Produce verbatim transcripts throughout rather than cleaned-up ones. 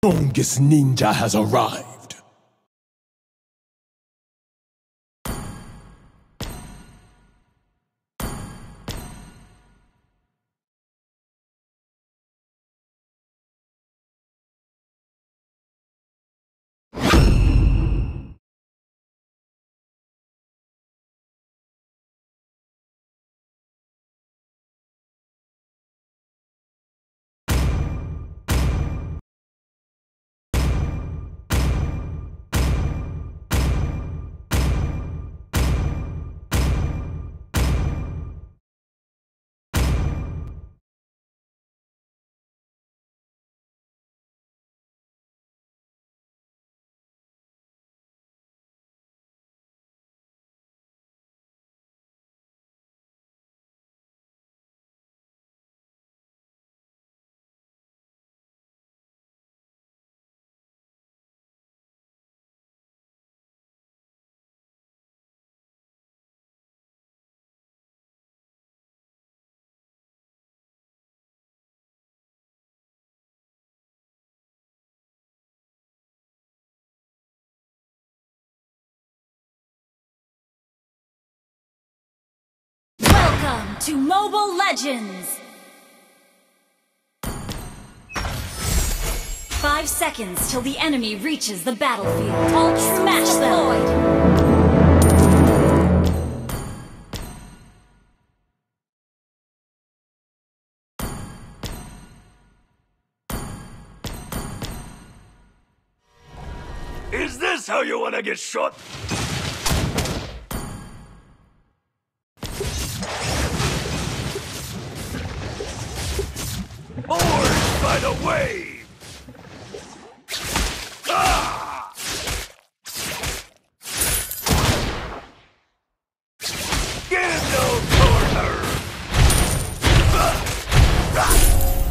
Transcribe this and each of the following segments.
Strongest ninja has arrived. Welcome to Mobile Legends! Five seconds till the enemy reaches the battlefield. I'll smash them! Is this how you wanna get shot? Bored by the wave! Ah! Give no corner! Ah! Ah!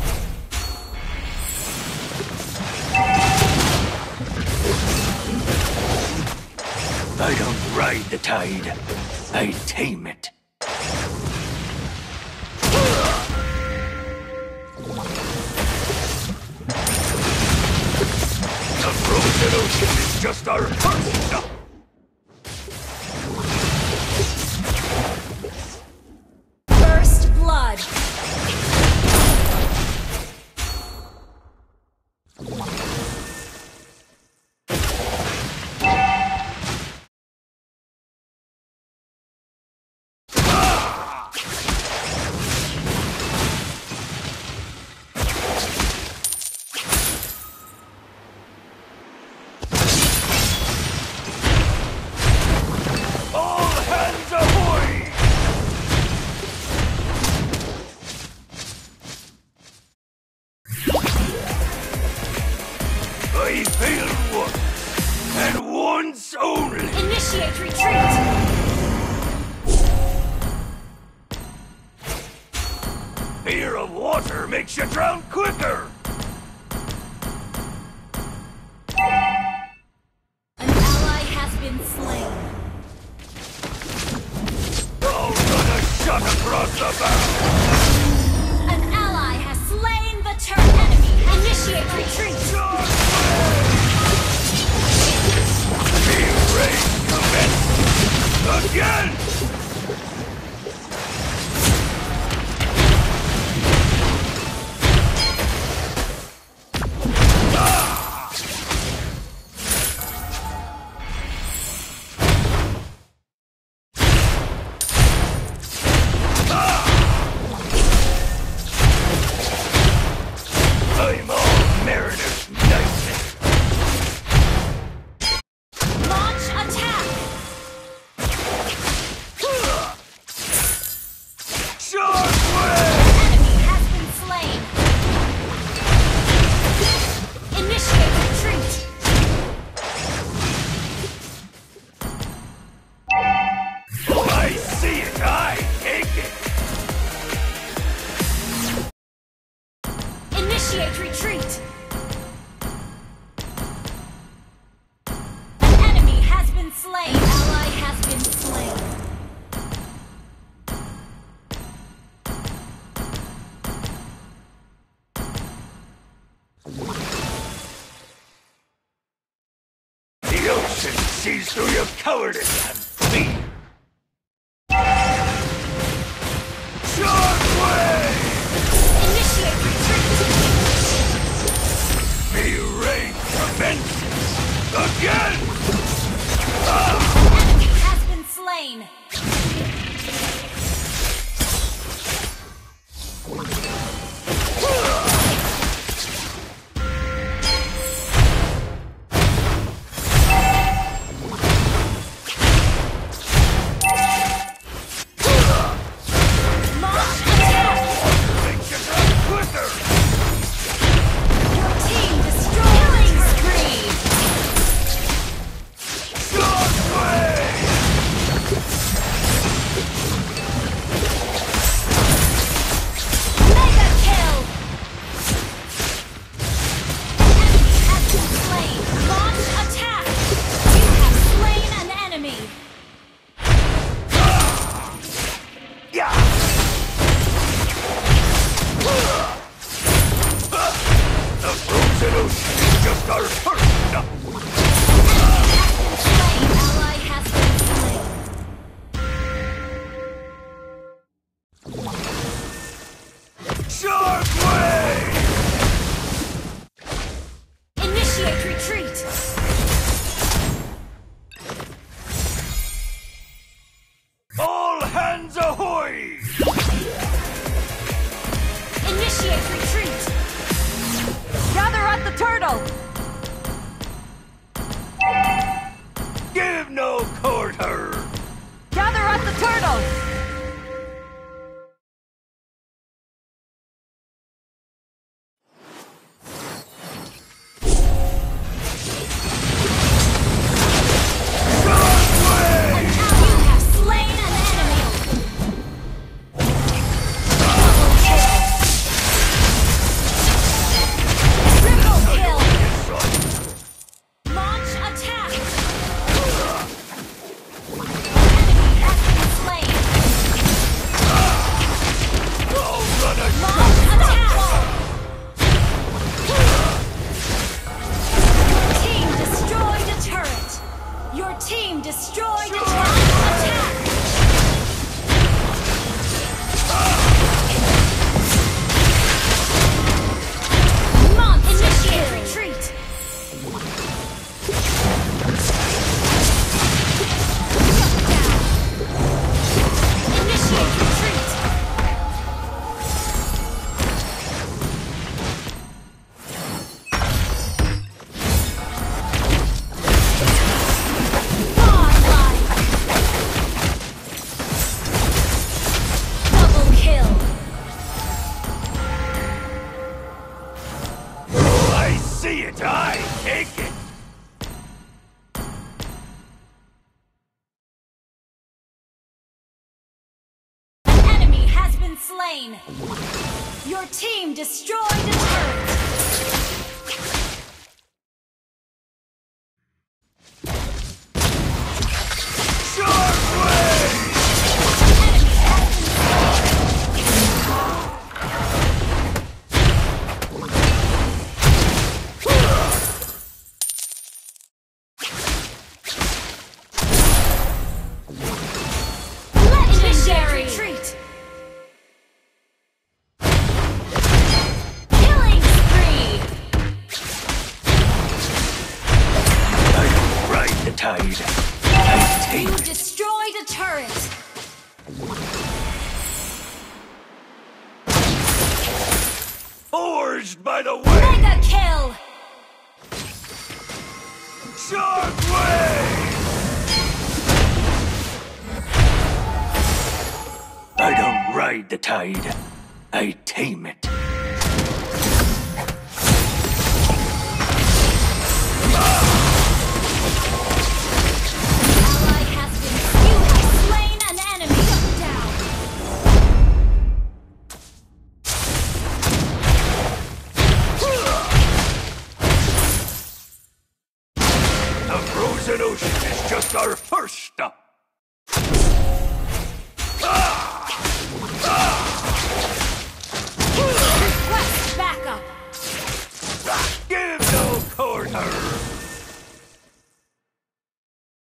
I don't ride the tide, I tame it. The frozen ocean is just our first stop. First blood! I failed once, and once only! Initiate retreat! Fear of water makes you drown quicker! An ally has been slain. I'll run a shot across the bow! An ally has slain the turret enemy. Initiate retreat! The race commences again! I'm all Mariner's niceness. Launch attack! sees through your cowardice and fear. Shockwave! Initiate retreat! Me reign commences again! Ah! Enemy has been slain! Initiate retreat! All hands ahoy! Initiate retreat! Gather at the turtle! Give no quarter! Gather at the turtle! Destroyed the attack! Monk, initiate retreat! Initiate retreat! See it, I take it! An enemy has been slain! Your team destroyed a turret! Retreat! Killing spree! I ride the tide. I take You it. destroyed a turret! Forged by the way! Mega kill! Shockwave! I don't ride the tide. I tame it. Ally has been... You have slain an enemy! Shut down! The frozen ocean is just our first stop. Request backup! Give no quarter!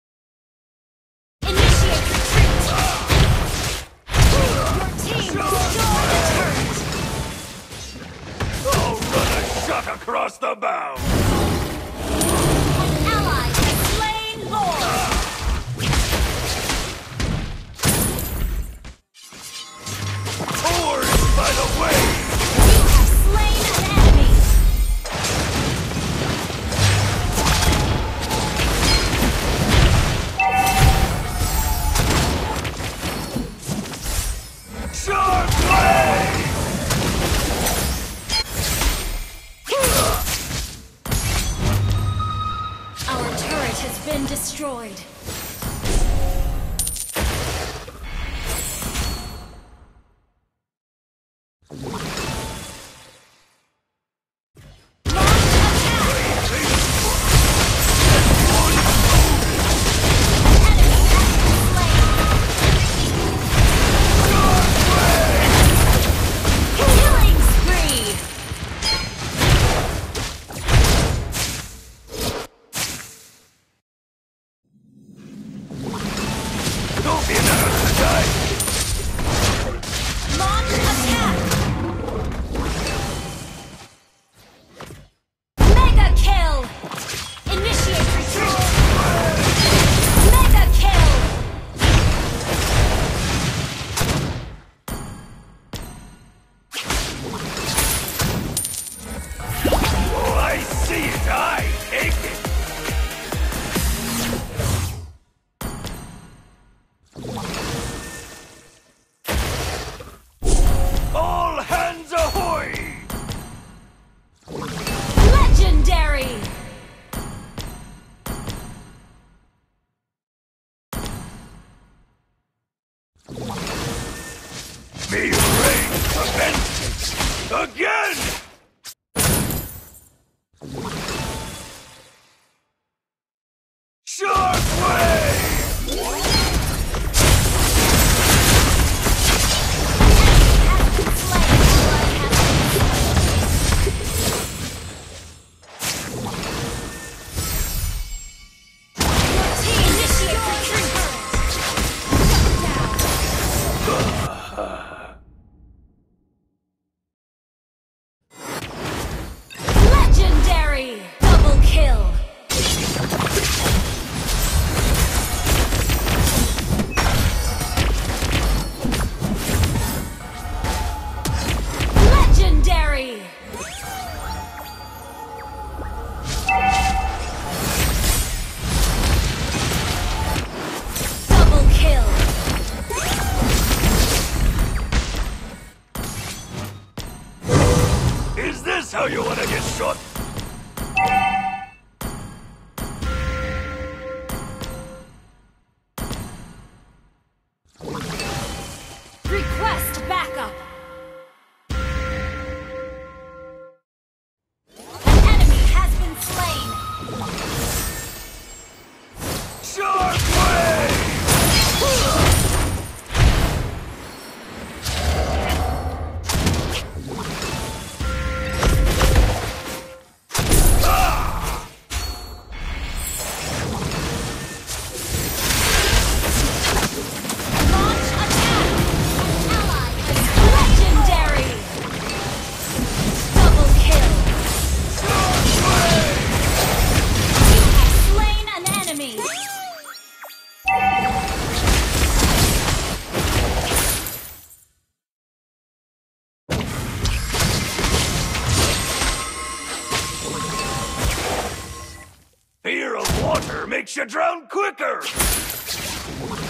been destroyed. Me reign for vengeance again! Shark Wave! Legendary! Double kill! Legendary! Double kill! Is this how you want to get shot? Request backup! An enemy has been slain! Shark Wave! Launch attack! An ally has legendary! Double kill! You have slain an enemy! Fear of water makes you drown quicker!